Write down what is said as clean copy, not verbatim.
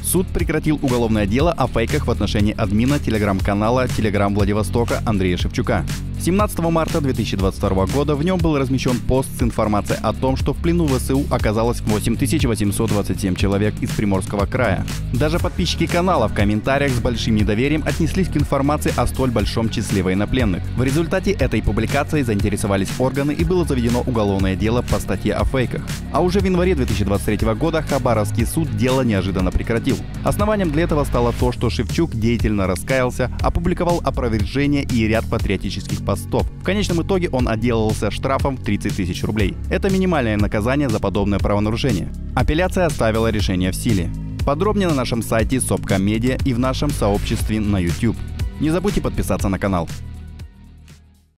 Суд прекратил уголовное дело о фейках в отношении админа телеграм-канала «Телеграм Владивостока» Андрея Шевчука. 17 марта 2022 года в нем был размещен пост с информацией о том, что в плену ВСУ оказалось 8827 человек из Приморского края. Даже подписчики канала в комментариях с большим недоверием отнеслись к информации о столь большом числе военнопленных. В результате этой публикации заинтересовались органы и было заведено уголовное дело по статье о фейках. А уже в январе 2023 года Хабаровский суд дело неожиданно прекратил. Основанием для этого стало то, что Шевчук деятельно раскаялся, опубликовал опровержение и ряд патриотических постов. В конечном итоге он отделался штрафом в 30 тысяч рублей. Это минимальное наказание за подобное правонарушение. Апелляция оставила решение в силе. Подробнее на нашем сайте Sopka Media и в нашем сообществе на YouTube. Не забудьте подписаться на канал.